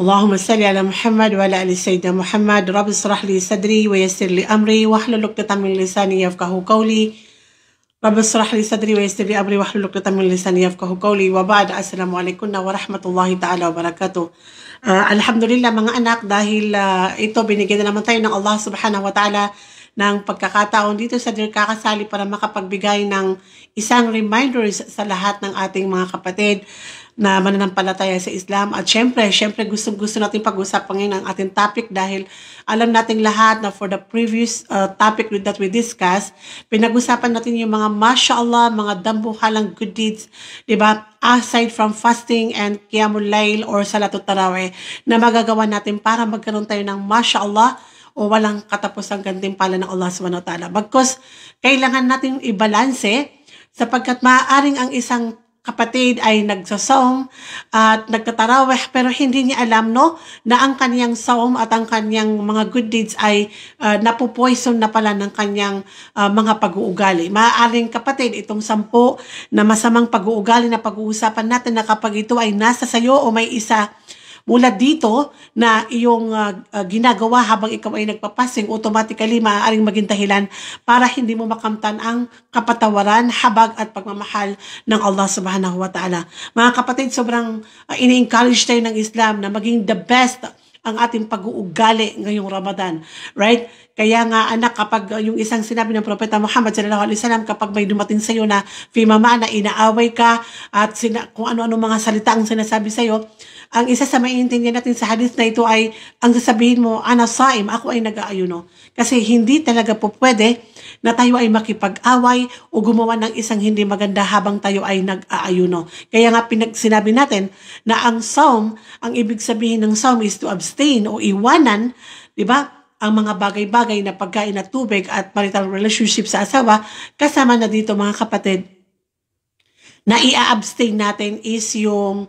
اللهم صل على محمد وعلى ال سيدنا محمد. رب اشرح لي صدري ويسر لي امري واحلل عقدة من لساني يفقهوا قولي. رب اشرح لي صدري ويسر لي امري واحلل عقدة من لساني يفقهوا قولي. وبعد, assalamu alaikum wa rahmatullahi ta'ala wa barakatuh. Alhamdulillah mga anak, dahil ito binigyan na naman tayo ng Allah subhanahu wa ta'ala ng pagkakataon dito sa Dear Kakasali para makapagbigay ng isang reminders sa lahat ng ating mga kapatid na mananampalataya sa Islam. At syempre gusto natin pag-usapan ngayon ang ating topic dahil alam nating lahat na for the previous topic that we discussed, pinag-usapan natin yung mga mashallah, mga dambuhalang good deeds, diba? Aside from fasting and qiyamul layl or salatul tarawih na magagawa natin para magkaroon tayo ng mashallah o walang katapusang gantimpala ng Allah subhanahu wa ta'ala. Bagkus, kailangan natin ibalanse sapagkat maaaring ang isang kapatid ay nagsasaum at nagtatarawih pero hindi niya alam na ang kaniyang saum at ang kaniyang mga good deeds ay napupoison na pala ng kaniyang mga pag-uugali. Maaaring kapatid, itong 10 na masamang pag-uugali na pag-uusapan natin na kapag ito ay nasa sayo o may isa mula dito na iyong ginagawa habang ikaw ay nagpapasing, automatically maaaring maging dahilan para hindi mo makamtan ang kapatawaran, habag at pagmamahal ng Allah subhanahu wa ta'ala. Mga kapatid, sobrang ini-encourage tayo ng Islam na maging the best ang ating pag-uugali ngayong Ramadan. Right? Kaya nga anak, kapag yung isang sinabi ng Propeta Muhammad sallallahu alaihi wasallam, kapag may dumating sa iyo na fimama na inaaway ka at kung ano-ano mga salita ang sinasabi sa iyo, ang isa sa maiintindihan natin sa hadith na ito ay ang sasabihin mo, ana saim, ako ay nag-aayuno. Kasi hindi talaga po pwede na tayo ay makipag-away o gumawa ng isang hindi maganda habang tayo ay nag-aayuno. Kaya nga sinabi natin na ang saum, ang ibig sabihin ng saum is to abstain o iwanan, di ba? Ang mga bagay-bagay na pagkain at tubig at marital relationship sa asawa, kasama na dito mga kapatid, na i-abstain natin is yung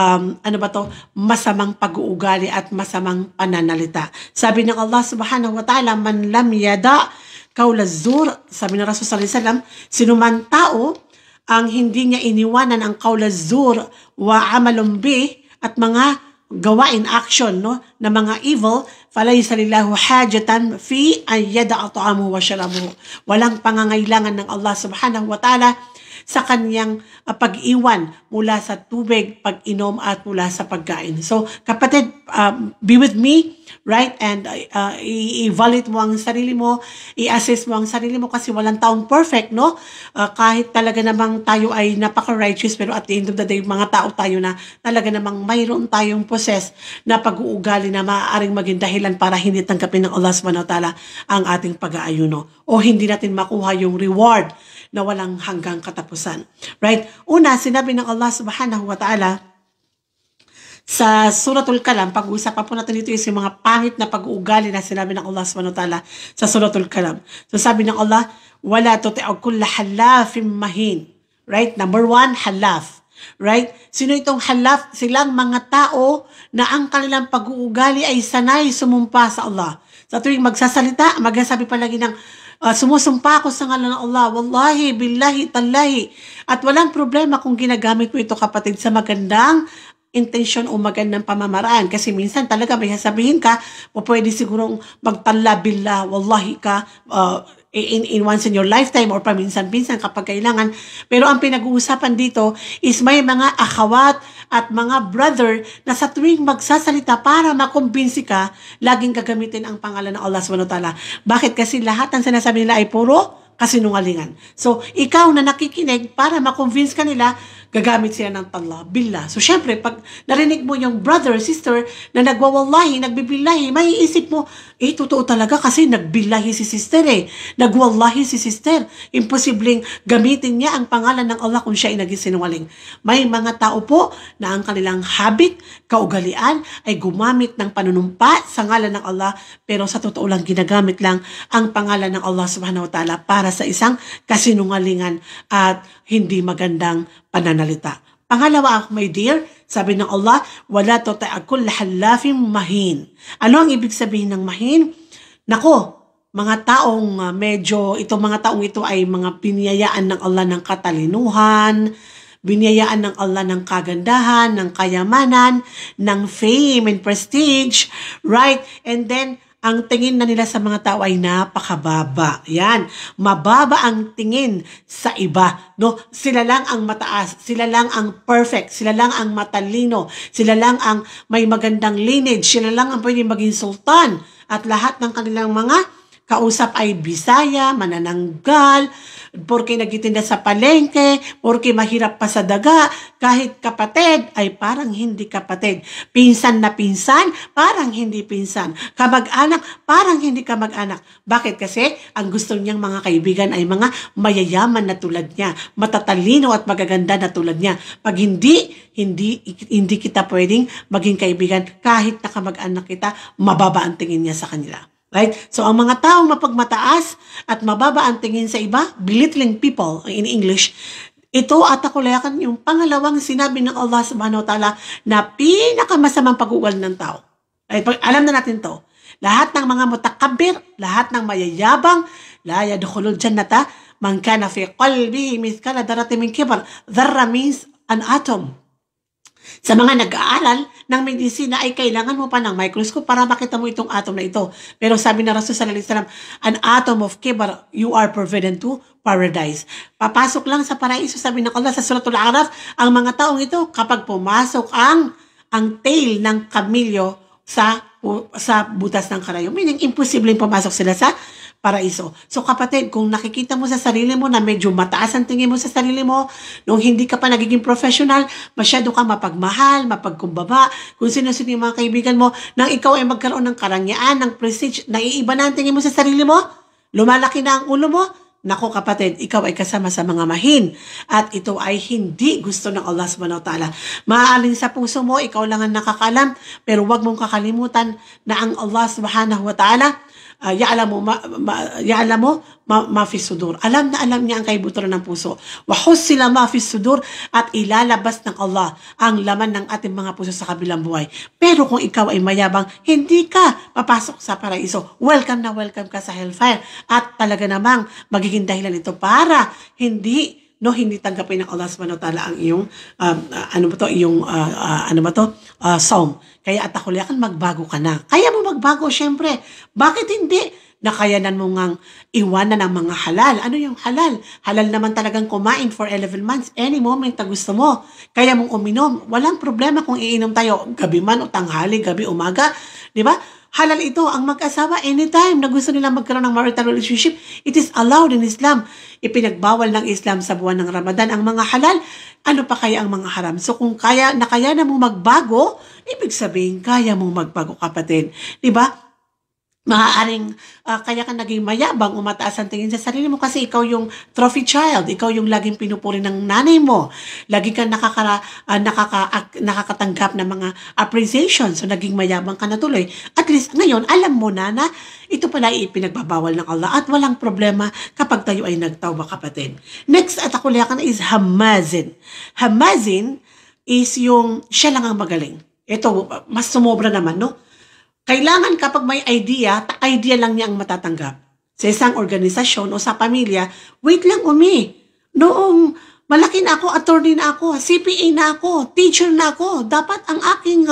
masamang pag-uugali at masamang pananalita. Sabi ng Allah subhanahu wa ta'ala, man lam yada qawla zur, sabi ng Rasul sallallahu alaihi wasallam, sinuman tao ang hindi niya iniwanan ang qawla zur wa amalun bih at mga gawain, action na mga evil, falaysa lillahi hajatan fi an yada'a ta'amuhu wa sharabuhu. Walang pangangailangan ng Allah subhanahu wa ta'ala sa kanyang pag-iwan mula sa tubig, pag-inom at mula sa pagkain. So kapatid, be with me, right? And i-evaluate mo ang sarili mo, i-assess mo ang sarili mo kasi walang taong perfect, no? Kahit talaga namang tayo ay napaka-righteous, pero at the end of the day, mga tao tayo na talaga namang mayroon tayong possess na pag-uugali na maaaring maging dahilan para hindi tanggapin ng Allah subhanahu wa ta'ala ang ating pag-aayuno o hindi natin makuha yung reward na walang hanggang katapusan. Right? Una, sinabi ng Allah subhanahu wa ta'ala sa Suratul Kalam, pag-uusapan po natin dito is yung mga pangit na pag-uugali na sinabi ng Allah subhanahu wa ta'ala sa Suratul Kalam. So sabi ng Allah, wala tuti'u kulla halafin mahin. Right? Number 1, halaf. Right? Sino itong halaf? Silang mga tao na ang kanilang pag-uugali ay sanay sumumpa sa Allah. Sa tuwing magsasalita, magsasabi palagi ng sumusumpa ako sa ngalan ng Allah, wallahi, billahi, tallahi. At walang problema kung ginagamit mo ito kapatid sa magandang intention o magandang pamamaraan. Kasi minsan talaga may sasabihin ka, pwede sigurong magtalla billah, wallahi ka, in once in your lifetime or paminsan-pinsan kapag kailangan. Pero ang pinag-uusapan dito is may mga akhawat at mga brother na sa tuwing magsasalita para makumbinsi ka, laging gagamitin ang pangalan ng Allah subhanahu wa ta'ala. Bakit? Kasi lahat ng sinasabi nila ay puro kasinungalingan. So, ikaw na nakikinig para makonvince ka nila, gagamit sila ng talla, billah. So, syempre, pag narinig mo yung brother, sister, na nagwawallahi, nagbibillahi, may isip mo, totoo talaga kasi nagbillahi si sister Nagwallahi si sister. Imposibleng gamitin niya ang pangalan ng Allah kung siya ay naging sinungaling. May mga tao po na ang kanilang habit, kaugalian, ay gumamit ng panunumpa sa ngalan ng Allah, pero sa totoo lang ginagamit lang ang pangalan ng Allah subhanahu wa ta'ala para sa isang kasinungalingan at hindi magandang pananalita. Pangalawa, my dear, sabi ng Allah, wala tuti'u kulla halafin mahin. Ano ang ibig sabihin ng mahin? Nako, mga taong itong mga taong ito ay mga piniyayaan ng Allah ng katalinuhan, Biniyayaan ng Allah ng kagandahan, ng kayamanan, ng fame and prestige, right? And then, ang tingin na nila sa mga tao ay napakababa. Yan. Mababa ang tingin sa iba. No? Sila lang ang mataas. Sila lang ang perfect. Sila lang ang matalino. Sila lang ang may magandang lineage. Sila lang ang pwedeng maging sultan. At lahat ng kanilang mga kausap ay Bisaya, manananggal, porque nagtitinda sa palengke, porque mahirap pa sa daga, kahit kapatid ay parang hindi kapatid. Pinsan na pinsan, parang hindi pinsan. Kamag-anak, parang hindi kamag-anak. Bakit? Kasi ang gusto niyang mga kaibigan ay mga mayayaman na tulad niya, matatalino at magaganda na tulad niya. Pag hindi kita pwedeng maging kaibigan, kahit na kamag-anak kita, mababa ang tingin niya sa kanila. Right? So, ang mga taong mapagmataas at mababa ang tingin sa iba, belittling people in English, ito at akulayakan yung pangalawang sinabi ng Allah subhanahu wa ta'ala na pinakamasamang pag-uugal ng tao. Right? Alam na natin to. Lahat ng mga mutakabir, lahat ng mayayabang, la yadkhulul jannata man kana fi qalbihi mithqala dharratin min kibr. Dharra means an atom. Sa mga nag-aaral ng medisina ay kailangan mo pa ng microscope para makita mo itong atom na ito. Pero sabi na Rasul sallallahu alaihi wasallam, an atom of kibar, you are forbidden to paradise. Papasok lang sa paraiso, sabi ng Allah sa Suratul Araf, ang mga taong ito kapag pumasok ang tail ng kamilyo sa butas ng karayom. Meaning, imposibleng pumasok sila sa paraiso. So kapatid, kung nakikita mo sa sarili mo na medyo mataas ang tingin mo sa sarili mo, nung hindi ka pa nagiging professional, masyado ka mapagmahal, mapagkumbaba, kung sino-sino yung mga kaibigan mo, nang ikaw ay magkaroon ng karangyaan, ng prestige, naiiba na ang tingin mo sa sarili mo, lumalaki na ang ulo mo, nako kapatid, ikaw ay kasama sa mga mahin. At ito ay hindi gusto ng Allah subhanahu wa ta'ala. Maaaring sa puso mo, ikaw lang ang nakakalam, pero wag mong kakalimutan na ang Allah subhanahu wa ta'ala ya'lamu ma fi sudur. Alam na alam niya ang kaibuturan ng puso. Wa hussila ma fi sudur, at ilalabas ng Allah ang laman ng ating mga puso sa kabilang buhay. Pero kung ikaw ay mayabang, hindi ka papasok sa paraiso. Welcome na welcome ka sa hellfire. At talaga namang magiging dahilan ito para hindi tanggapin ng Allah subhanahu wa ta'ala ang iyong saum. Kaya at akuliakan, magbago ka na. Kaya mo magbago, syempre. Bakit hindi? Nakayanan mo ngang iwanan ang mga halal. Ano yung halal? Halal naman talagang kumain for 11 months. Any moment na gusto mo. Kaya mong uminom. Walang problema kung iinom tayo gabi man o tanghali, gabi, umaga. Diba? Halal ito ang mag-asawa anytime na gusto nila magkaroon ng marital relationship. It is allowed in Islam. Ipinagbawal ng Islam sa buwan ng Ramadan ang mga halal. Ano pa kaya ang mga haram? So kung kaya na mo magbago, ibig sabihin kaya mong magbago, kapatid. Diba? Maaaring kaya ka naging mayabang, umataas ang tingin sa sarili mo kasi ikaw yung trophy child, ikaw yung laging pinupuri ng nanay mo, lagi kang nakakatanggap ng mga appreciation, so naging mayabang ka na tuloy. At least ngayon, alam mo na ito pala ay ipinagbabawal ng Allah at walang problema kapag tayo ay nagtawba, kapatid. Next at akuliakan is hamazin. Hamazin is yung siya lang ang magaling. Ito, mas sumobra naman, no? Kailangan kapag may idea lang niya ang matatanggap. Sa isang organisasyon o sa pamilya, wait lang noong malaki na ako, attorney na ako, CPA na ako, teacher na ako, dapat ang aking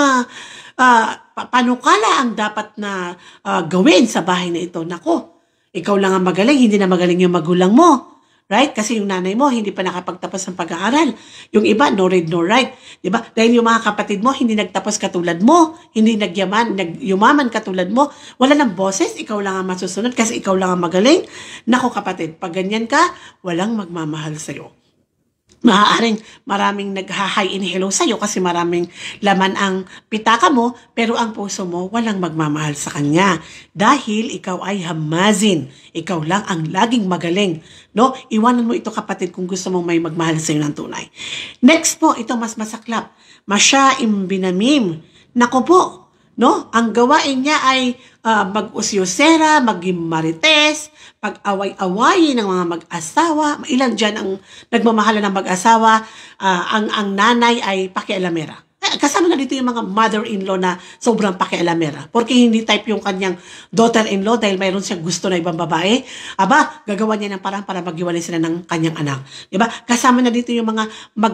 panukala ang dapat na gawin sa bahay na ito. Nako, ikaw lang ang magaling, hindi na magaling yung magulang mo. Right? Kasi yung nanay mo, hindi pa nakapagtapos ng pag-aaral. Yung iba, no read, no write. Diba? Dahil yung mga kapatid mo, hindi nagtapos katulad mo. Hindi nagyumaman katulad mo. Wala ng boses, ikaw lang ang masusunod kasi ikaw lang ang magaling. Nako kapatid, pag ganyan ka, walang magmamahal sa'yo. Maaaring maraming nag-hi and hello sa'yo kasi maraming laman ang pitaka mo, pero ang puso mo walang magmamahal sa kanya. Dahil ikaw ay hamazin. Ikaw lang ang laging magaling. No? Iwanan mo ito, kapatid, kung gusto mong may magmahal sa'yo ng tunay. Next po, ito mas masaklap. Masyaim binamim. Nako po, no? Ang gawain niya ay mag-usyosera, maging marites, pag-away-awayin ng mga mag-asawa. Ilan dyan ang nagmamahala ng mag-asawa, ang nanay ay pakialamera. kasama na dito yung mga mother-in-law na sobrang pakialamera. Porque hindi type yung kanyang daughter-in-law dahil mayroon siyang gusto na ibang babae. Aba, gagawa niya ng parang para maghiwalay sila ng kanyang anak. Diba? Kasama na dito yung mga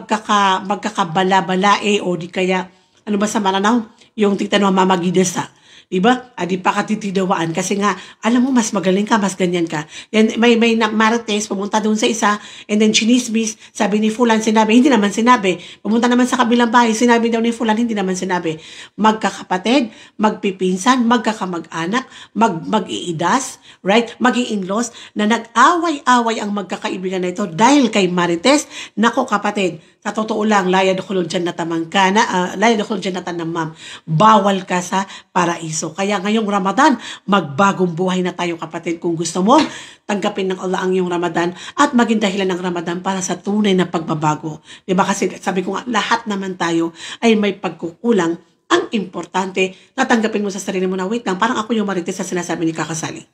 magkakabala-balae o di kaya, ano ba sa Maranao? Yung tita no, Mama Gidesa. Diba? Adi pa katitidawaan kasi nga, alam mo, mas magaling ka, mas ganyan ka. Then, may marites, pumunta doon sa isa, and then chinismis, sabi ni Fulan, sinabi, hindi naman sinabi. Pumunta naman sa kabilang bahay, sinabi daw ni Fulan, hindi naman sinabi. Magkakapatid, magpipinsan, magkakamag-anak, mag-iidas, right? Mag-i-in-laws, na nag-away-away ang magkakaibigan na ito dahil kay Marites. Nako kapatid, sa totoo lang, laya dukulod dyan na tamangkana, laya dukulod dyan na tanamam. Bawal ka sa paraiso. Kaya ngayong Ramadan, magbagong buhay na tayo kapatid. Kung gusto mo, tanggapin ng Allah ang iyong Ramadan at maging dahilan ng Ramadan para sa tunay na pagbabago. Diba kasi sabi ko nga, lahat naman tayo ay may pagkukulang. Ang importante, natanggapin mo sa sarili mo na, wait lang, parang ako yung Marites na sinasabi ni Kakasali.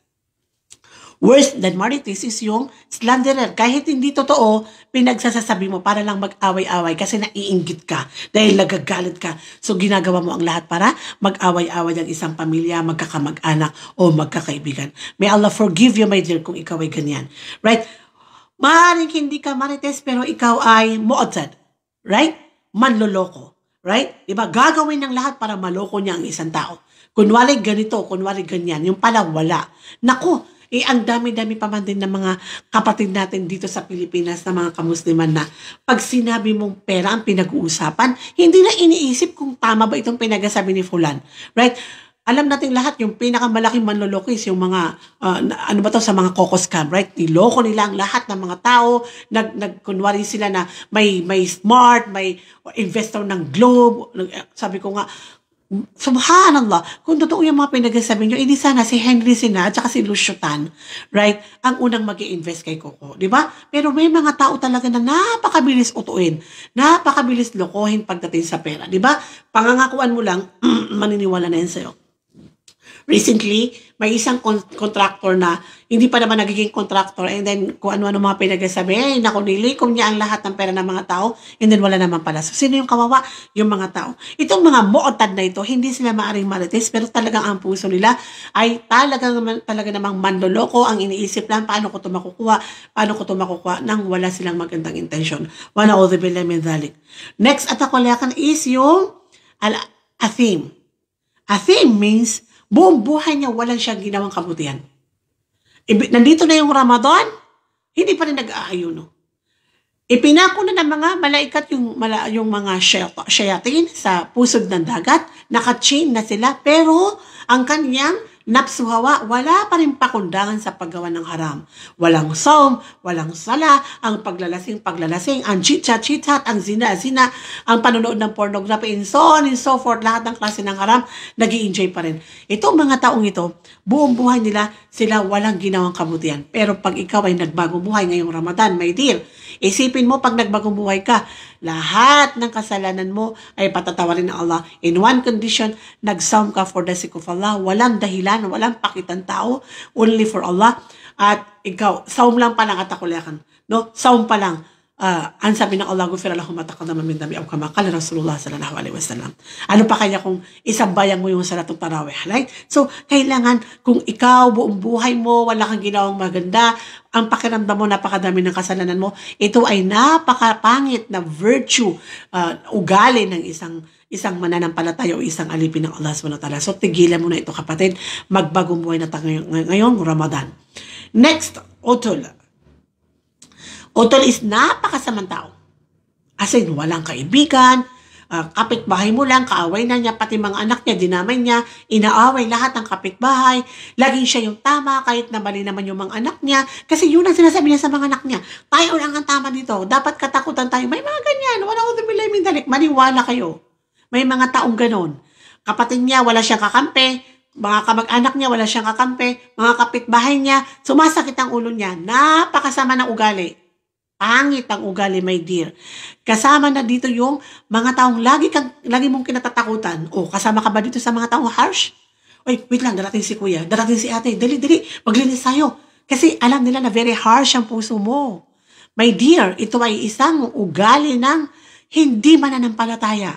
Worse than Marites is yung slanderer. Kahit hindi totoo, pinagsasasabi mo para lang mag-away-away kasi naiinggit ka dahil nagagalit ka. So ginagawa mo ang lahat para mag-away-away ang isang pamilya, magkakamag-anak o magkakaibigan. May Allah forgive you, my dear, kung ikaw ay ganyan. Right? Maaaring hindi ka Marites pero ikaw ay mu'adzad. Right? Manloloko. Right? Diba? Gagawin ng lahat para maloko niya ang isang tao. Kunwari ganito, kunwari ganyan. Yung pala wala. Naku! Ang dami-dami pa man din ng mga kapatid natin dito sa Pilipinas na mga kamusliman na pag sinabi mong pera ang pinag-uusapan, hindi na iniisip kung tama ba itong pinagasabi ni Fulan. Right? Alam natin lahat, yung pinakamalaking manloloko is yung mga, ano ba to, sa mga coco scam, right? Niloko nila ang lahat ng mga tao, kunwari sila na may smart, may investor ng Globe. Sabi ko nga, Subhanallah, kung totoo yung mga pinagsasabi nyo, hindi sana si Henry Sina at saka si Lucio Tan, right, ang unang mag-i-invest kay Coco, di ba? Pero may mga tao talaga na napakabilis utuin, napakabilis lokohin pagdating sa pera, di ba? Pangangakuan mo lang, maniniwala na yan sa'yo. Recently, may isang contractor na hindi pa naman nagiging contractor and then kung ano-ano mga pinagsasabi, naku, nilikom niya ang lahat ng pera ng mga tao and then wala naman pala. So, sino yung kawawa? Yung mga tao. Itong mga mu'tad na ito, hindi sila maaring Marites pero talagang ang puso nila ay talaga namang manloloko. Ang iniisip lang, paano ko ito makukuha nang wala silang magandang intention. Wa na'udhu billahi min dhalik. Next at akulakan is yung athim. Athim means buong buhay niya walang siyang ginawang kabutihan. Nandito na yung Ramadan, hindi pa rin nag-aayuno. Ipinako na ng mga malaikat yung mga shayatin sa pusod ng dagat, naka-chain na sila, pero ang kanyang napsuhawa, wala pa rin pakundangan sa paggawa ng haram. Walang saum, walang sala, ang paglalasing, ang chit-chat, ang zina, ang panonood ng pornography, and so on and so forth, lahat ng klase ng haram, nag-i-enjoy pa rin. Itong mga taong ito, buong buhay nila, sila walang ginawang kabutihan. Pero pag ikaw ay nagbagong buhay ngayong Ramadan, my dear, isipin mo pag nagbagong buhay ka, lahat ng kasalanan mo ay patatawarin ng Allah. In one condition, nag-saum ka for the sake of Allah. Walang dahilan, walang pakitang tao, only for Allah. At ikaw, saum lang pa lang at akuliakan. No? Saum pa lang. Ang sabi ng Allah, gufira lahum ma taqaddama min dhanbi aw kama qala Rasulullah sallallahu alaihi wasallam. Ano pa kaya kung isabayan mo yung salatul tarawih, right? So, kailangan kung ikaw buong buhay mo wala kang ginawang maganda, ang pakiramdam mo napakadami ng kasalanan mo, ito ay napakapangit na virtue, ugali ng isang mananampalataya o isang alipin ng Allah subhanahu wa ta'ala. So, tigilan mo na ito kapatid, magbagong buhay na tayo ngayong Ramadan. Next, utol. Utol is napakasamang tao. As in, walang kaibigan, kapitbahay mo lang, kaaway na niya, pati mga anak niya, dinamay niya, inaaway lahat ng kapitbahay, laging siya yung tama, kahit na mali naman yung mga anak niya, kasi yun ang sinasabi niya sa mga anak niya, tayo lang ang tama dito, dapat katakutan tayo, may mga ganyan, wala ko tumilay mindalik, maniwala kayo. May mga taong ganon. Kapatid niya, wala siyang kakampi, mga kamag-anak niya, wala siyang kakampi, mga kapitbahay niya, sumasakit ang ulo niya, napakasama ng ugali. Pangit ang ugali, my dear. Kasama na dito yung mga taong lagi mong kinatatakutan. O, kasama ka ba dito sa mga taong harsh? Oy, wait lang, darating si kuya, darating si ate, dali, maglinis tayo. Kasi alam nila na very harsh ang puso mo. My dear, ito ay isang ugali ng hindi mananampalataya.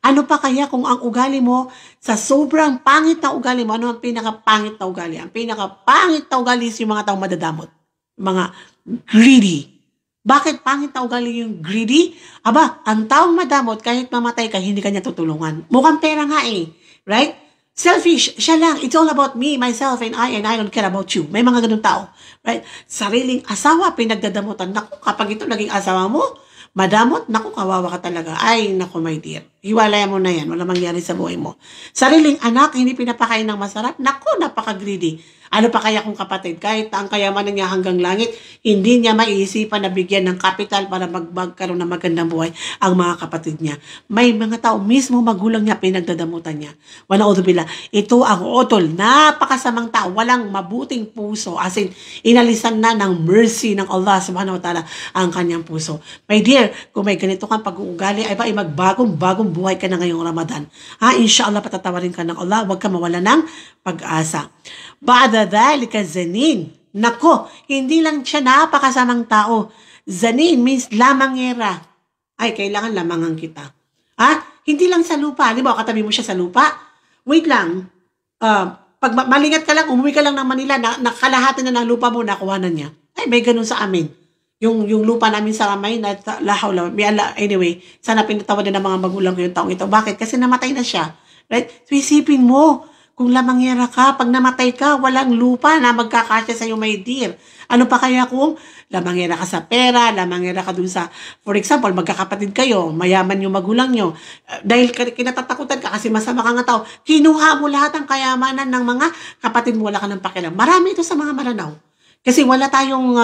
Ano pa kaya kung ang ugali mo, sa sobrang pangit na ugali mo, ano ang pinakapangit na ugali? Ang pinakapangit na ugali is yung mga taong madadamot. Mga greedy. Bakit pangit na ugali yung greedy? Aba, ang taong madamot, kahit mamatay ka, hindi kanya tutulungan. Mukhang pera nga eh. Right? Selfish, siya lang. It's all about me, myself, and I don't care about you. May mga ganun tao. Right? Sariling asawa, pinagdadamutan. Naku, kapag ito naging asawa mo, madamot, naku, kawawa ka talaga. Ay, naku, my dear. Hiwalay mo na yan. Wala mangyari sa buhay mo. Sariling anak, hindi pinapakain ng masarap. Naku, napaka-greedy. Ano pa kaya kung kapatid? Kahit ang kayamanan niya hanggang langit, hindi niya maiisipan na bigyan ng kapital para magkaroon ng magandang buhay ang mga kapatid niya. May mga tao, mismo magulang niya, pinagdadamutan niya. Wanaudubila, ito ang utol. Napakasamang tao, walang mabuting puso. As in, inalisan na ng mercy ng Allah subhanahu wa ta'ala ang kanyang puso. My dear, kung may ganito kang pag-uugali, ay magbagong-bagong buhay ka na ngayong Ramadan. Inshallah, patatawarin ka ng Allah, huwag ka mawala ng pag-asa. Ba'da dhalika zanin. Nako, hindi lang siya napakasamang tao. Zanin means lamangera. Ay, kailangan lamangan kita. Hindi lang sa lupa. Di ba, katabi mo siya sa lupa? Wait lang. Pag malingat ka lang, umuwi ka lang ng Manila, nakalahati na ng lupa mo, nakuha na niya. Ay, may ganun sa amin. Yung lupa namin sa Ramay, anyway, sana pinatawad na ng mga magulang ko yung taong ito. Bakit? Kasi namatay na siya. Right? So, isipin mo, kung lamangera ka, pag namatay ka, walang lupa na magkakasya sa'yo, my dear. Ano pa kaya kung lamangera ka sa pera, lamangera ka dun sa, for example, magkakapatid kayo, mayaman yung magulang nyo, dahil kinatatakutan ka kasi masama ka nga tao, kinuha mo lahat ng kayamanan ng mga kapatid mo, wala ka ng pakialam. Marami ito sa mga Maranao. Kasi wala tayong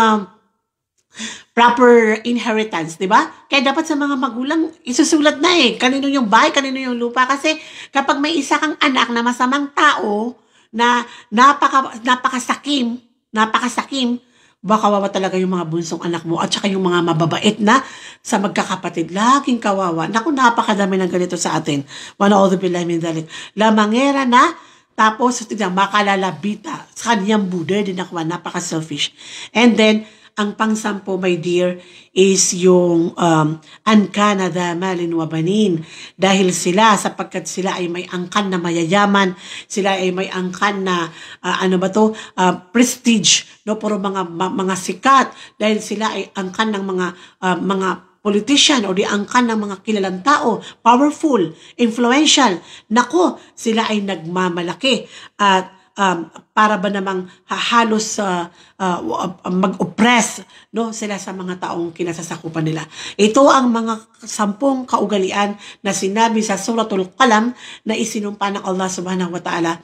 proper inheritance, di ba? Kaya dapat sa mga magulang, isusulat na kanino yung bahay, kanino yung lupa. Kasi kapag may isa kang anak na masamang tao, na napakasakim, baka kawawa talaga yung mga bunsong anak mo at saka yung mga mababait na sa magkakapatid. Laging kawawa. Naku, napakadami ng ganito sa atin. Wanaudzubillahi min dhalik. Lamangera na, tapos, makalalabita. Sa kanyang buder din ako, napaka-selfish. And then, ang pang-sampo, my dear, is yung angkan na damalin wa banin. Dahil sapagkat sila ay may angkan na mayayaman, sila ay may angkan na, prestige, no? Puro mga sikat. Dahil sila ay angkan ng mga politician o di angkan ng mga kilalang tao, powerful, influential. Nako, sila ay nagmamalaki at para ba namang halos mag-oppress, no, sila sa mga taong kinasasakupan nila. Ito ang mga 10 kaugalian na sinabi sa Suratul Qalam na isinumpa ng Allah subhanahu wa ta'ala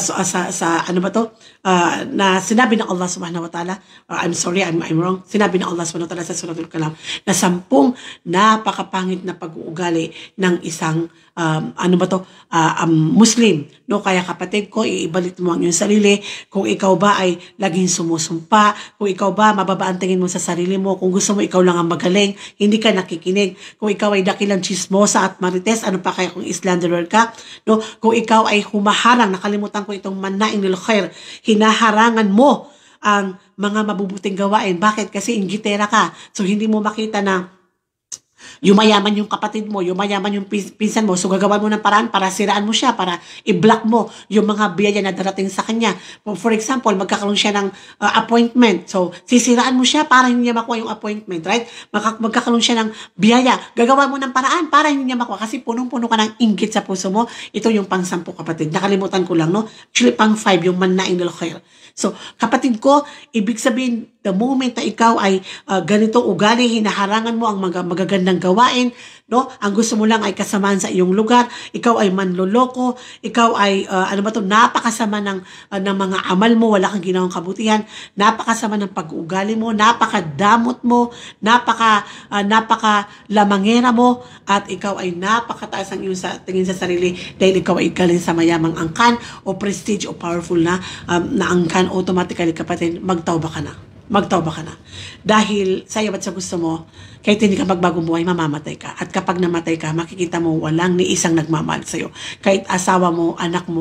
na sinabi ng Allah subhanahu wa ta'ala, I'm sorry, I'm wrong, sinabi ng Allah subhanahu wa ta'ala sa Suratul Qalam na 10 napakapangit na pag-uugali ng isang Muslim, no? Kaya kapatid ko, iibalik mo ang iyong sarili. Kung ikaw ba ay laging sumusumpa, kung ikaw ba mababa ang tingin mo sa sarili mo, kung gusto mo ikaw lang ang magaling, hindi ka nakikinig. Kung ikaw ay dakilang chismosa at marites, ano pa kaya kung slanderer ka, no? Kung ikaw ay humaharang, nakalimutan ko itong mannain lil khair, hinaharangan mo ang mga mabubuting gawain. Bakit? Kasi inggitera ka. So hindi mo makita na yumayaman yung kapatid mo, yumayaman yung pinsan mo, so gagawan mo ng paraan para siraan mo siya, para i-block mo yung mga biyaya na darating sa kanya. For example, magkakaroon siya ng appointment, so sisiraan mo siya para hindi niya makuha yung appointment, right? Magkakaroon siya ng biyaya, gagawan mo ng paraan para hindi niya makuha, kasi punong-puno ka ng inggit sa puso mo. Ito yung pang-10 kapatid, nakalimutan ko lang, no? Actually, pang-5, yung mannain lil khair. So, kapatid ko, ibig sabihin, the moment na ikaw ay ganito ugali, hinaharangan mo ang magagandang gawain, no? Ang gusto mo lang ay kasamaan sa iyong lugar, ikaw ay manloloko, ikaw ay, napakasama ng mga amal mo, wala kang ginawang kabutihan, napakasama ng pag-uugali mo, napakadamot mo, napakalamangera mo, at ikaw ay napakataas ang iyong tingin sa sarili dahil ikaw ay galing sa mayamang angkan o prestige o powerful na angkan. Automatically, kapatid, magtawba ka na. Dahil sa'yo at sa gusto mo, kahit hindi ka magbagong buhay, mamamatay ka. At kapag namatay ka, makikita mo walang ni isang nagmamahal sa'yo. Kahit asawa mo, anak mo,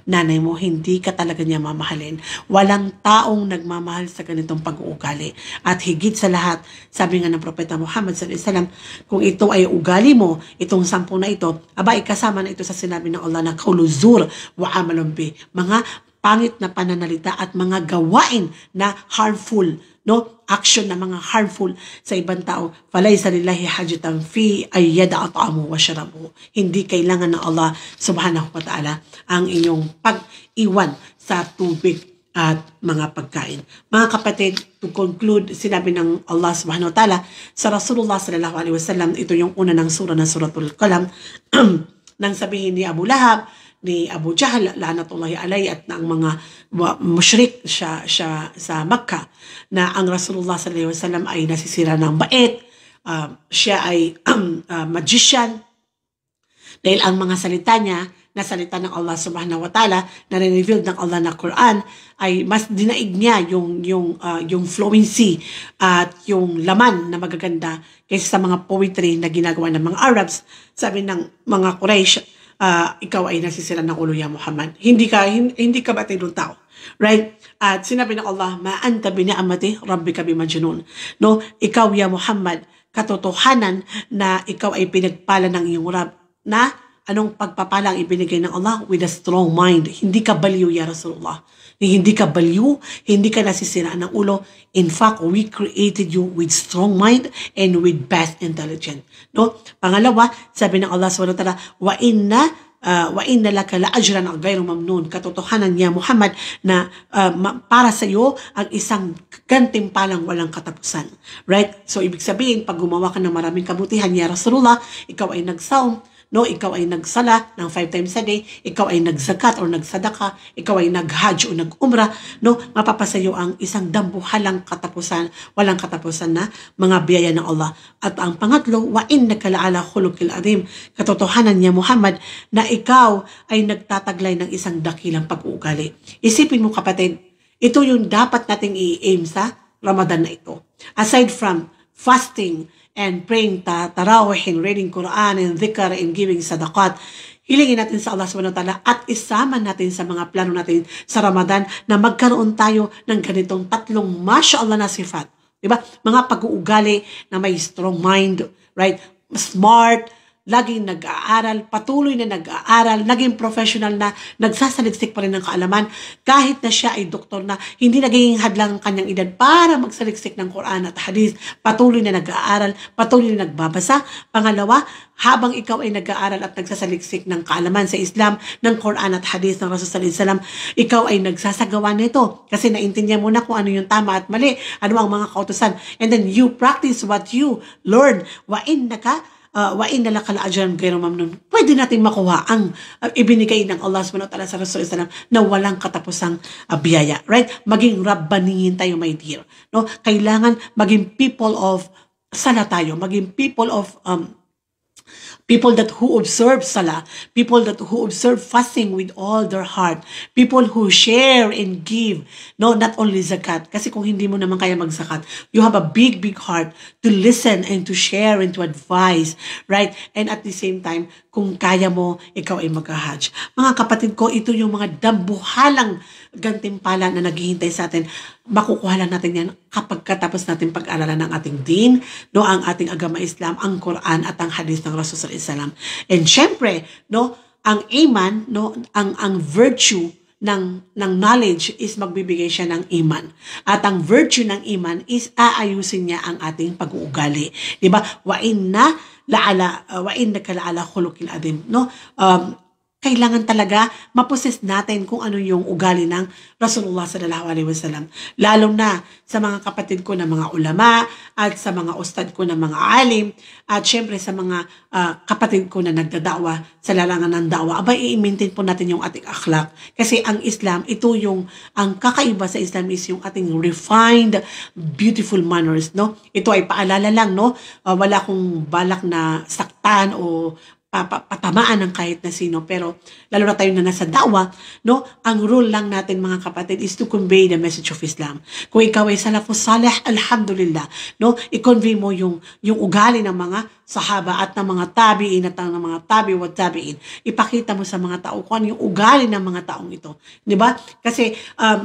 nanay mo, hindi ka talaga niya mamahalin. Walang taong nagmamahal sa ganitong pag-uugali. At higit sa lahat, sabi nga ng Propeta Muhammad sallallahu alaihi wasallam, kung ito ay ugali mo, itong 10 na ito, aba ikasama na ito sa sinabi ng Allah na kauluzur wa amalun bi, mga pangit na pananalita at mga gawain na harmful, no, action na mga harmful sa ibang tao. Falaysa lillahi hajatan fi ayyada at'amu wa sharabu. Hindi kailangan ng Allah subhanahu wa ta'ala ang inyong pag-iwan sa tubig at mga pagkain. Mga kapatid, to conclude, sinabi ng Allah subhanahu wa ta'ala sa Rasulullah sallallahu alaihi wasallam, ito yung una ng surah na suratul Qalam, nang sabihin ni Abu Lahab, ni Abu Jahl, la'natullahi alayhi, at ng mga mushrik siya sa Makkah, na ang Rasulullah sallallahu alaihi wasallam ay nasisira ng bait, siya ay magician, dahil ang mga salita niya na salita ng Allah subhanahu wa ta'ala na revealed ng Allah na Quran ay mas dinaig niya yung fluency at yung laman na magaganda kaysa sa mga poetry na ginagawa ng mga Arabs. Sabi ng mga Quraysh, ikaw ay nasisira ng ulo ya Muhammad. Hindi ka matinong tao. Right? At sinabi ng Allah, ma anta bi ni'mati rabbika bimajnun. No, ikaw ya Muhammad, katotohanan na ikaw ay pinagpala ng iyong Rabb, na anong pagpapala ang ibinigay ng Allah? With a strong mind. Hindi ka baliw ya Rasulullah. Hindi ka baliw, hindi ka nasisira ng ulo. In fact, we created you with strong mind and with best intelligence. No? Pangalawa, sabi ng Allah subhanahu wa ta'ala, wa inna laka la ajran ghayru mamnun. Katotohanan niya Muhammad na para sa iyo ang isang gantimpalang walang katapusan. Right? So ibig sabihin, pag gumawa ka ng maraming kabutihan ya Rasulullah, ikaw ay nagsaum, no, ikaw ay nagsala ng 5 times a day, ikaw ay nagzakat o nagsadaka, ikaw ay naghajj o nag-umrah, no, mapapasayo ang isang dambuhalang katapusan, walang katapusan na mga biyaya ng Allah. At ang pangatlo, wa innaka la'ala khuluqil azim. Katotohanan niya Muhammad na ikaw ay nagtataglay ng isang dakilang pag-uugali. Isipin mo kapatid, ito yung dapat nating i-aim sa Ramadan na ito. Aside from fasting and praying tarawih and reading Quran and dhikr and giving sadaqat, hilingin natin sa Allah subhanahu wa ta'ala at isama natin sa mga plano natin sa Ramadan na magkaroon tayo ng ganitong 3 mashallah na sifat. Diba? Mga pag-uugali na may strong mind, right? Smart, laging nag-aaral, patuloy na nag-aaral, naging professional na, nagsasaliksik pa rin ng kaalaman, kahit na siya ay doktor na, hindi naging hadlang ang kanyang edad para magsaliksik ng Quran at Hadith, patuloy na nag-aaral, patuloy na nagbabasa. Pangalawa, habang ikaw ay nag-aaral at nagsasaliksik ng kaalaman sa Islam, ng Quran at Hadith ng Rasul sallallahu alaihi wasallam, ikaw ay nagsasagawa nito kasi naintindihan mo na kung ano yung tama at mali, ano ang mga kautusan, and then you practice what you learn. Wa inna laka la-ajran ghayru mamnun. Pwede natin makuha ang ibinigay ng Allah subhanahu wa ta'ala sa Rasul sallallahu alaihi wasallam na walang katapusang biyaya. Right? Maging Rabbaniyin tayo, my dear. No? Kailangan maging people of sala tayo, maging people of people that who observe salah, people that who observe fasting with all their heart, people who share and give, no, not only zakat. Kasi kung hindi mo naman kaya magzakat, you have a big heart to listen and to share and to advise, right? And at the same time, kung kaya mo, ikaw ay mag-hajj. Mga kapatid ko, ito yung mga dambuhalang gantimpala na naghihintay sa atin. Makukuha lang natin yan kapag katapos natin pag-aralan ng ating din, no, ang ating agama Islam, ang Quran at ang hadith ng Rasul sallallahu alaihi wasallam. And syempre, no, ang iman, no, ang virtue ng knowledge is magbibigay siya ng iman. At ang virtue ng iman is aayusin niya ang ating pag-uugali. 'Di ba? Wa innaka la'ala khuluqil azim, no? Kailangan talaga maposes natin kung ano yung ugali ng Rasulullah sallallahu alaihi wasallam. Lalo na sa mga kapatid ko na mga ulama at sa mga ustad ko na mga alim at syempre sa mga kapatid ko na nagdadawa sa larangan ng dawa. Abay, i-maintain po natin yung ating akhlak. Kasi ang Islam, ito yung, ang kakaiba sa Islam is yung ating refined, beautiful manners, no? Ito ay paalala lang, no? Wala akong balak na saktan o patamaan ng kahit na sino. Pero lalo na tayo na nasa da'wa, no? Ang rule lang natin mga kapatid is to convey the message of Islam. Kung ikaw ay salafus salih, alhamdulillah, no? I-convey mo yung ugali ng mga sahaba at ng mga tabi'in at ng mga tabi'in. Ipakita mo sa mga tao kung ano yung ugali ng mga taong ito. 'Di ba? Kasi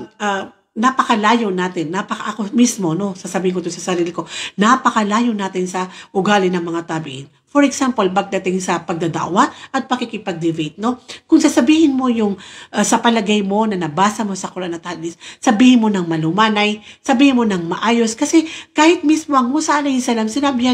napakalayo natin, ako mismo, no, sasabihin ko to sa sarili ko, napakalayo natin sa ugali ng mga tabi'in. For example, pagdating sa pagdadawa at pakikipag-debate, no? Kung sasabihin mo yung sa palagay mo na nabasa mo sa Quran at Hadith, sabihin mo ng malumanay, sabihin mo ng maayos, kasi kahit mismo ang Musa alayhi salam, sinabihan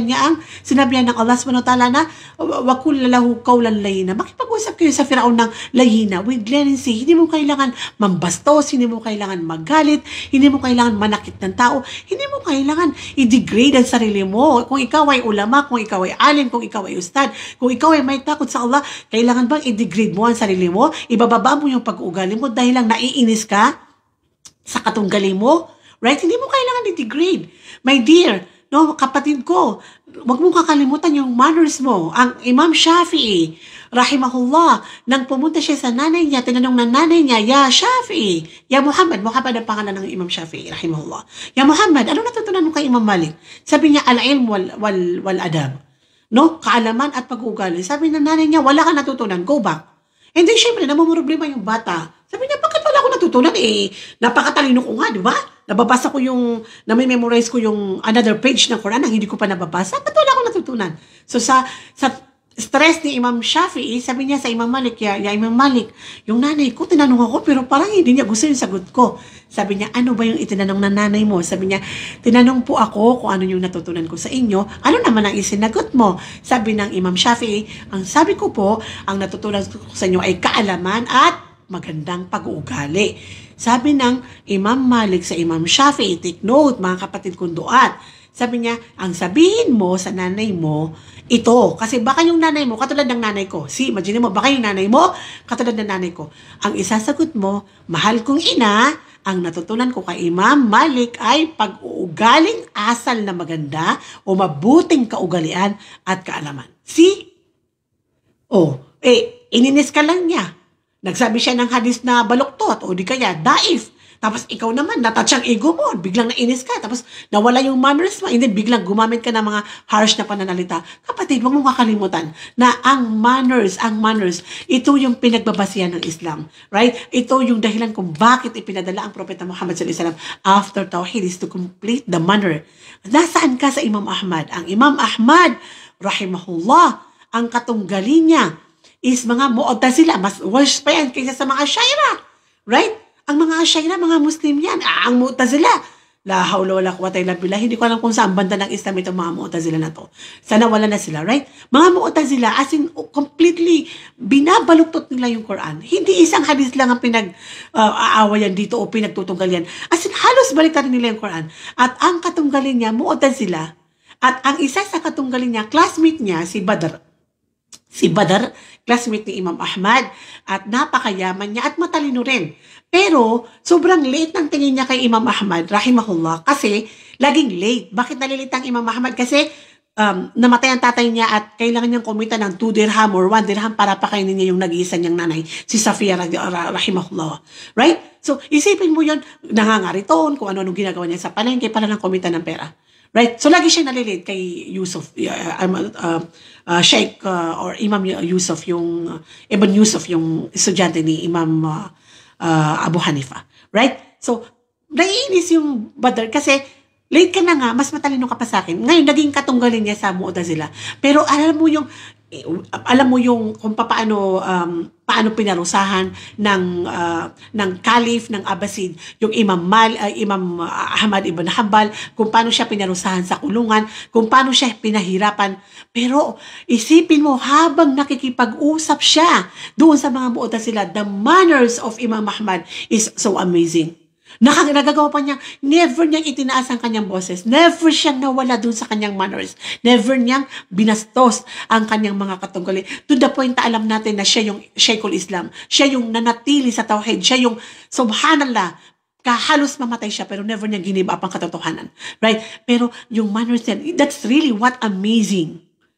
ng Allah subhanahu wa ta'ala na wa qul lahu qawlan layyina. Makipag-usap kayo sa Firaun ng layina with leniency. Hindi mo kailangan mambastos, hindi mo kailangan magalit, hindi mo kailangan manakit ng tao, hindi mo kailangan i-degrade ang sarili mo. Kung ikaw ay ulama, kung ikaw ay alim, kung ikaw ay ustad, kung ikaw ay may takot sa Allah, kailangan bang i-degrade mo ang sarili mo? Ibababa mo yung pag-uugali mo dahil lang naiinis ka sa katunggali mo? Right? Hindi mo kailangan i-degrade. My dear, no, kapatid ko, wag mong kakalimutan yung manners mo. Ang Imam Shafi'i, rahimahullah, nang pumunta siya sa nanay niya, tinanong ng nanay niya, Ya Shafi'i, Ya Muhammad ang pangalan ng Imam Shafi'i, rahimahullah. Ya Muhammad, ano natutunan mo kay Imam Malik? Sabi niya, al-ilm wal adab. No? Kaalaman at pag-uugali. Sabi ng nanay niya, wala ka natutunan, go back. And then, syempre, namumroblema yung bata. Sabi niya, bakit wala ako natutunan? Napakatalino ko nga, di ba? Nababasa ko nami-memorize ko yung another page ng Quran na hindi ko pa nababasa. Ba't wala ako natutunan? So, sa stress ni Imam Shafi'i, sabi niya sa Imam Malik, ya Imam Malik, yung nanay ko, tinanong ako, pero parang hindi niya gusto yung sagot ko. Sabi niya, ano ba yung itinanong ng nanay mo? Sabi niya, tinanong po ako kung ano yung natutunan ko sa inyo. Ano naman ang isinagot mo? Sabi ng Imam Shafi'i, ang sabi ko po, ang natutunan ko sa inyo ay kaalaman at magandang pag-uugali. Sabi ng Imam Malik sa Imam Shafi'i, take note, mga kapatid kong duat. Sabi niya, ang sabihin mo sa nanay mo, ito. Kasi baka yung nanay mo, katulad ng nanay ko. Imagine mo, baka yung nanay mo, katulad ng nanay ko. Ang isasagot mo, mahal kong ina, ang natutunan ko kay Imam Malik ay pag-uugaling asal na maganda o mabuting kaugalian at kaalaman. Ininis ka lang niya. Nagsabi siya ng hadis na baluktot o di kaya daif. Tapos ikaw naman, natouch ang ego mo, biglang nainis ka, tapos nawala yung manners mo, hindi biglang gumamit ka ng mga harsh na pananalita. Kapatid, huwag mong kakalimutan na ang manners, ito yung pinagbabasihan ng Islam. Right? Ito yung dahilan kung bakit ipinadala ang Propeta Muhammad sallallahu alaihi wasallam after Tawhid is to complete the manner. Nasaan ka sa Imam Ahmad? Ang Imam Ahmad, rahimahullah, ang katunggali niya is mga Mu'tazila, mas worse pa yan kaysa sa mga Ashaira. Right? Ang mga Ashaira, mga Muslim yan. Ang Mu'tazila, la hawla wala quwwata illa billah. Hindi ko alam kung saan banda ng Islam itong mga Mu'tazila na to. Sana wala na sila, right? Mga Mu'tazila, as in completely binabaluktot nila yung Quran. Hindi isang hadith lang ang pinag-aawayan dito o pinagtutunggal yan. As in halos baliktad nila yung Quran. At ang katunggalin niya, Mu'tazila. At ang isa sa katunggalin niya, classmate niya, si Badr. Classmate ni Imam Ahmad, at napakayaman niya at matalino rin. Pero, sobrang late ng tingin niya kay Imam Ahmad, rahimahullah, kasi laging late. Bakit nalilate ang Imam Ahmad? Kasi namatay ang tatay niya at kailangan niyang kumita ng 2 dirham or 1 dirham para pakainin niya yung nag-iisa niyang nanay, si Safia, rahimahullah. Right? So, isipin mo yun, nangangariton, kung ano-anong ginagawa niya sa palengke para lang kumita ng pera. Right? So, lagi siya nalilate kay Yusuf, Sheikh or Imam Yusuf, yung Ibn Yusuf, yung estudyante ni Imam Abu Hanifa. Right? So, naiinis yung Badr kasi late ka na nga, mas matalino ka pa sa akin. Ngayon, naging katunggalin niya sa Mu'tazila. Pero alam mo yung kung paano pinarusahan ng Caliph ng Abbasid, yung Imam Ahmad ibn Hanbal, kung paano siya pinarusahan sa kulungan, kung paano siya pinahirapan. Pero isipin mo, habang nakikipag-usap siya doon sa mga Mu'tazila, the manners of Imam Ahmad is so amazing. Nagagawa pa niya, never niyang itinaas ang kanyang boses. Never siyang nawala dun sa kanyang manners. Never niyang binastos ang kanyang mga katunggali. To the point na alam natin na siya yung Sheikhul Islam. Siya yung nanatili sa Tawhid. Siya yung, subhanallah, halos mamatay siya pero never niya give up ang katotohanan. Right? Pero yung manners niya, that's really what amazing.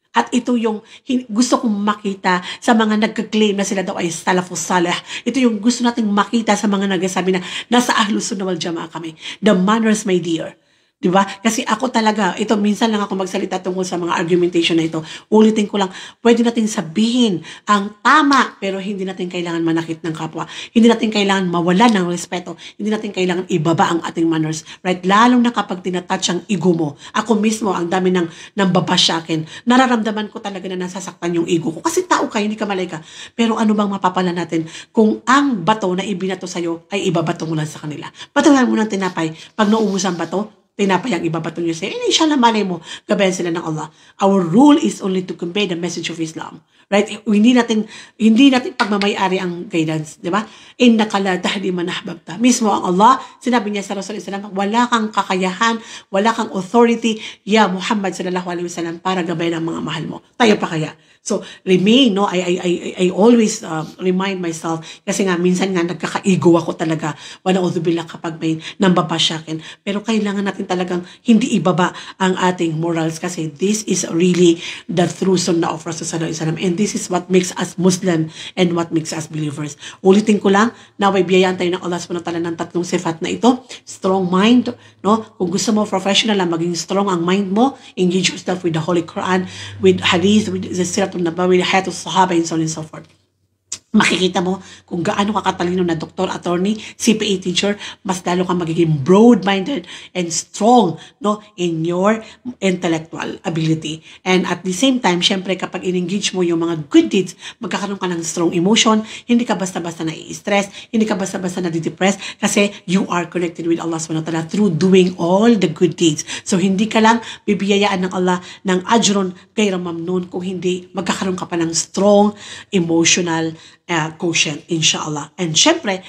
At ito yung gusto kong makita sa mga nagka-claim na sila daw ay salafus salih. Ito yung gusto nating makita sa mga nagsasabi na nasa Ahlus Sunnah wal Jamaa kami. The manners, my dear. Diba? Kasi ako talaga, ito minsan lang ako magsalita tungkol sa mga argumentation na ito. Ulitin ko lang, pwede natin sabihin ang tama, pero hindi natin kailangan manakit ng kapwa. Hindi natin kailangan mawalan ng respeto. Hindi natin kailangan ibaba ang ating manners. Right? Lalong na kapag tinatouch ang ego mo. Ako mismo, ang dami ng babash sa akin. Nararamdaman ko talaga na nasasaktan yung ego ko. Kasi tao ka, hindi ka malayka. Pero ano bang mapapala natin kung ang bato na ibinato sa'yo ay ibabato mo lang sa kanila? Batuhan mo ng tinapay. Pag naubos ang bato, tinapay ang ibabato niyo sa'yo. Inshallah, malay mo, gabayan sila ng Allah. Our rule is only to convey the message of Islam. Right? Hindi natin pagmamayari ang guidance. Di ba? Innaka la tahdi man ahbabta. Mismo ang Allah, sinabi niya sa Rasulullah SAW, wala kang kakayahan, wala kang authority, ya Muhammad sallallahu alaihi wasallam, para gabayan ang mga mahal mo. Tayo pa kaya? So, remain, no? I always remind myself, kasi nga, minsan nga, nagkaka-ego ako talaga. Wana'udzubillah kapag may nambaba sa akin. Pero kailangan natin talagang hindi ibaba ang ating morals, kasi this is really the true sunnah of Rasulullah SAW. And this is what makes us Muslim and what makes us believers. Ulitin ko lang, naway biyayaan tayo ng Allah subhanahu wa ta'ala ng tatlong sifat na ito. Strong mind, no? Kung gusto mo professional na maging strong ang mind mo, engage yourself with the Holy Quran, with Hadith, with the Siratul Nabawi, Hayatul Sahaba, and so on and so forth. Makikita mo kung gaano ka katalino na doktor, attorney, CPA teacher, mas lalo kang magiging broad-minded and strong, no, in your intellectual ability. And at the same time, syempre kapag in-engage mo yung mga good deeds, magkakaroon ka ng strong emotion, hindi ka basta-basta na-i-stress, hindi ka basta-basta na-depress, kasi you are connected with Allah subhanahu wa ta'ala through doing all the good deeds. So hindi ka lang bibiyayaan ng Allah ng ajron kayra mamnun, kung hindi magkakaroon ka pa ng strong emotional quotient, inshallah. And syempre,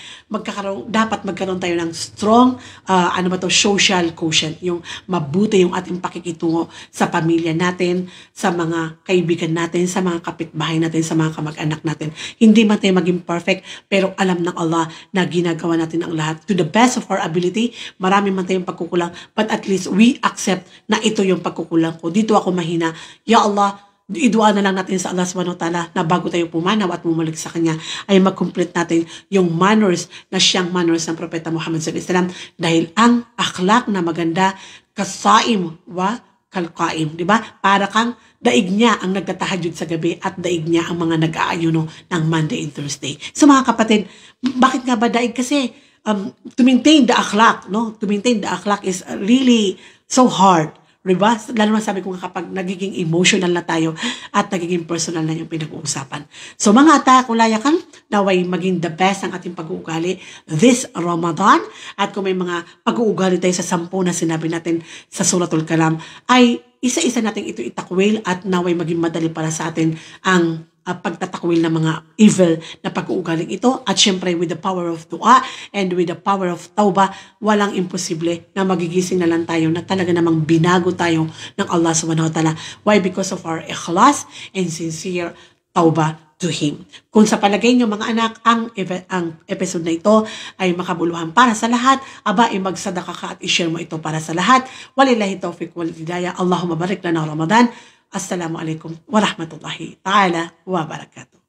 dapat magkaroon tayo ng strong, social quotient. Yung mabuti yung ating pakikitungo sa pamilya natin, sa mga kaibigan natin, sa mga kapitbahay natin, sa mga kamag-anak natin. Hindi man tayo maging perfect, pero alam ng Allah na ginagawa natin ang lahat to the best of our ability. Marami man tayong pagkukulang, but at least we accept na ito yung pagkukulang ko. Dito ako mahina. Ya Allah, idua na lang natin sa Allah subhanahu wa ta'ala na bago tayo pumanaw at bumalik sa Kanya ay mag-complete natin yung manners na siyang manners ng Propeta Muhammad sallallahu alaihi wasallam, dahil ang akhlak na maganda, kasaim wa kalqaim, di ba? Para kang daig niya ang nagtatahajud sa gabi at daig niya ang mga nag-aayuno ng Monday and Thursday. So mga kapatid, bakit nga ba daig? Kasi to maintain the akhlak, no? To maintain the akhlak is really so hard. Diba? Lalo na sabi ko nga kapag nagiging emotional na tayo at nagiging personal na yung pinag-uusapan. So mga takulayakan, naway maging the best ang ating pag-uugali this Ramadan. At kung may mga pag-uugali tayo sa 10 na sinabi natin sa Suratul Kalam, ay isa-isa natin ito itakwil at naway maging madali para sa atin ang pagtatakwil ng mga evil na pag-uugaling ito. At syempre, with the power of dua and with the power of tauba, walang imposible na magigising na lang tayo na talaga namang binago tayo ng Allah subhanahu wa ta'ala. Why? Because of our ikhlas and sincere tauba to Him. Kung sa palagay nyo mga anak, ang episode na ito ay makabuluhan para sa lahat, aba, magsadaka ka at i-share mo ito para sa lahat. Walillahi tawfiq wal hidayah. Allahumma barik lana Ramadan. Assalamualaikum warahmatullahi ta'ala wabarakatuh.